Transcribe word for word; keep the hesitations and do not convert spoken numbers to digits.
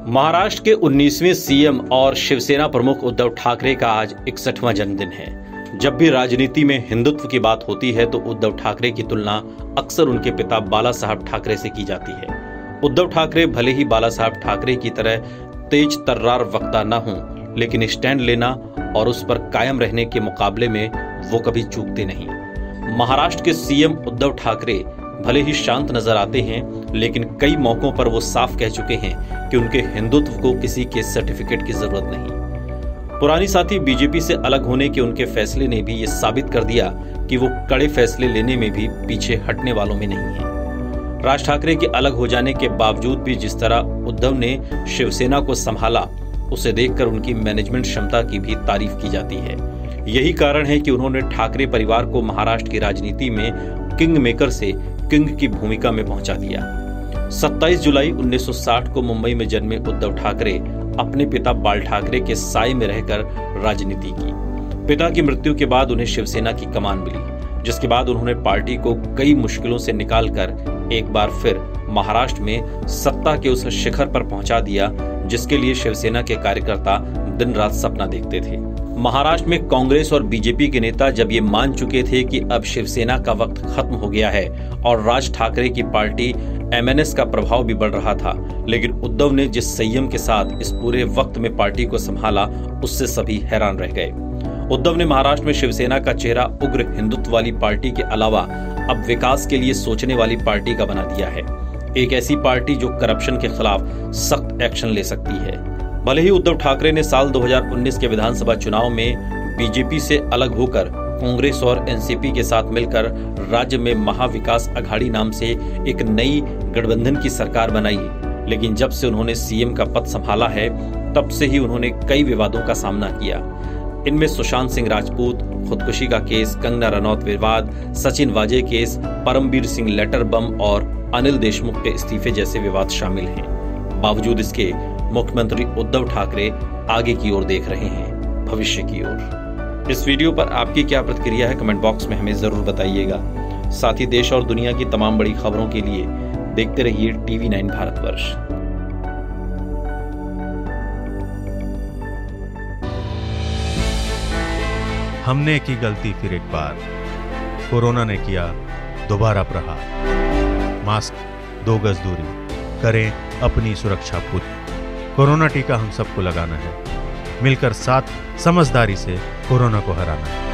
महाराष्ट्र के उन्नीसवें सीएम और शिवसेना प्रमुख उद्धव ठाकरे का आज इकसठवां जन्मदिन है। जब भी राजनीति में हिंदुत्व की बात होती है तो उद्धव ठाकरे की तुलना अक्सर उनके पिता बाला साहब ठाकरे से की जाती है। उद्धव ठाकरे भले ही बाला साहब ठाकरे की तरह तेज तर्रार वक्ता न हों, लेकिन स्टैंड लेना और उस पर कायम रहने के मुकाबले में वो कभी चूकते नहीं। महाराष्ट्र के सीएम उद्धव ठाकरे भले ही शांत नजर आते हैं, लेकिन कई मौकों पर वो साफ कह चुके हैं कि उनके हिंदुत्व को किसी के सर्टिफिकेट की जरूरत नहीं। पुरानी साथी बीजेपी से अलग होने के उनके फैसले ने भी ये साबित कर दिया कि वो कड़े फैसले लेने में भी पीछे हटने वालों में नहीं है। राज ठाकरे के अलग हो जाने के बावजूद भी जिस तरह उद्धव ने शिवसेना को संभाला, उसे देखकर उनकी मैनेजमेंट क्षमता की भी तारीफ की जाती है। यही कारण है कि उन्होंने ठाकरे परिवार को महाराष्ट्र की राजनीति में किंग मेकर से किंग की भूमिका में पहुंचा दिया। सत्ताईस जुलाई उन्नीस सौ साठ को मुंबई में जन्मे उद्धव ठाकरे अपने पिता बाल ठाकरे के साए में रहकर राजनीति की। पिता की मृत्यु के बाद उन्हें शिवसेना की कमान मिली, जिसके बाद उन्होंने पार्टी को कई मुश्किलों से निकालकर एक बार फिर महाराष्ट्र में सत्ता के उस शिखर पर पहुंचा दिया जिसके लिए शिवसेना के कार्यकर्ता दिन रात सपना देखते थे। महाराष्ट्र में कांग्रेस और बीजेपी के नेता जब ये मान चुके थे कि अब शिवसेना का वक्त खत्म हो गया है और राज ठाकरे की पार्टी एमएनएस का प्रभाव भी बढ़ रहा था, लेकिन उद्धव ने जिस संयम के साथ इस पूरे वक्त में पार्टी को संभाला, उससे सभी हैरान रह गए। उद्धव ने महाराष्ट्र में शिवसेना का चेहरा उग्र हिंदुत्व वाली पार्टी के अलावा अब विकास के लिए सोचने वाली पार्टी का बना दिया है। एक ऐसी पार्टी जो करप्शन के खिलाफ सख्त एक्शन ले सकती है। भले ही उद्धव ठाकरे ने साल दो हज़ार उन्नीस के विधानसभा चुनाव में बीजेपी से अलग होकर कांग्रेस और एनसीपी के साथ मिलकर राज्य में महाविकास अघाड़ी नाम से एक नई गठबंधन की सरकार बनाई, लेकिन जब से उन्होंने सीएम का पद संभाला है तब से ही उन्होंने कई विवादों का सामना किया। इनमें सुशांत सिंह राजपूत खुदकुशी का केस, कंगना रनौत विवाद, Sachin Vaze case, Paramvir Singh letter bomb और अनिल देशमुख के इस्तीफे जैसे विवाद शामिल हैं। बावजूद इसके मुख्यमंत्री उद्धव ठाकरे आगे की ओर देख रहे हैं, भविष्य की ओर। इस वीडियो पर आपकी क्या प्रतिक्रिया है, कमेंट बॉक्स में हमें जरूर बताइएगा। साथ ही देश और दुनिया की तमाम बड़ी खबरों के लिए देखते रहिए टीवी नाइन भारतवर्ष। हमने की गलती फिर एक बार, कोरोना ने किया दोबारा प्रहार। मास्क, दो गज दूरी, करें अपनी सुरक्षा पूरी। कोरोना टीका हम सबको लगाना है, मिलकर साथ समझदारी से कोरोना को हराना है।